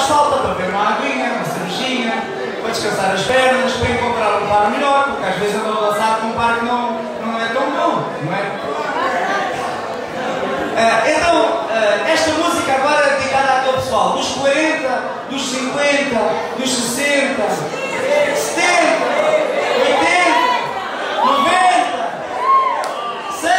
falta para beber uma aguinha, uma cervejinha, para descansar as pernas, para encontrar um par melhor, porque às vezes andam a dançar com um par que não é tão bom, não é? Então, esta música agora é dedicada àquele pessoal dos 40, dos 50, dos 60, 70, 80, 90, 100,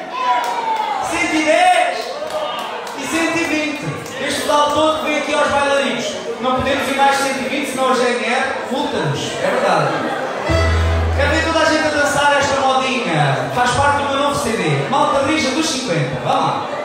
110 e 120. Este total todo vem aqui aos bailarinos. Não podemos ir mais de 120, senão a GNR multa-nos. É verdade. Quero ver toda a gente a dançar esta modinha. Faz parte do meu novo CD. Malta Rija dos 50. Vamos lá.